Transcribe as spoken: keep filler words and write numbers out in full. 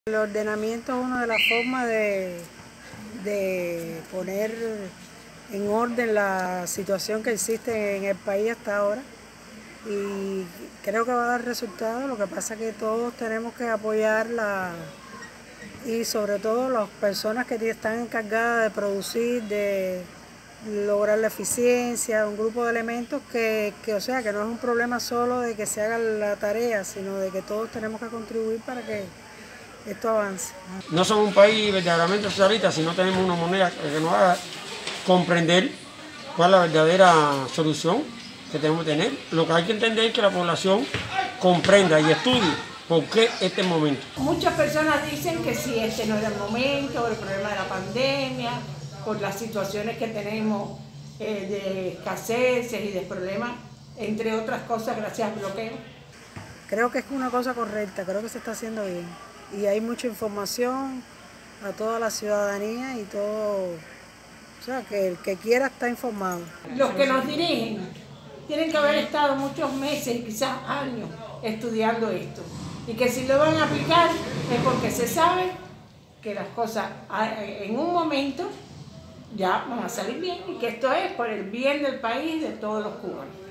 El ordenamiento es una de las formas de, de poner en orden la situación que existe en el país hasta ahora, y creo que va a dar resultado. Lo que pasa es que todos tenemos que apoyarla, y sobre todo las personas que están encargadas de producir, de lograr la eficiencia, un grupo de elementos que, que, o sea, que no es un problema solo de que se haga la tarea, sino de que todos tenemos que contribuir para que esto avance. No somos un país verdaderamente socialista si no tenemos una moneda que nos haga comprender cuál es la verdadera solución que tenemos que tener. Lo que hay que entender es que la población comprenda y estudie por qué este momento. Muchas personas dicen que si este no era el momento, el problema de la pandemia, por las situaciones que tenemos eh, de escasez y de problemas, entre otras cosas, gracias al bloqueo. Creo que es una cosa correcta, creo que se está haciendo bien. Y hay mucha información a toda la ciudadanía y todo, o sea, que el que quiera está informado. Los que nos dirigen tienen que haber estado muchos meses y quizás años estudiando esto. Y que si lo van a aplicar es porque se sabe que las cosas en un momento ya van a salir bien y que esto es por el bien del país, de todos los cubanos.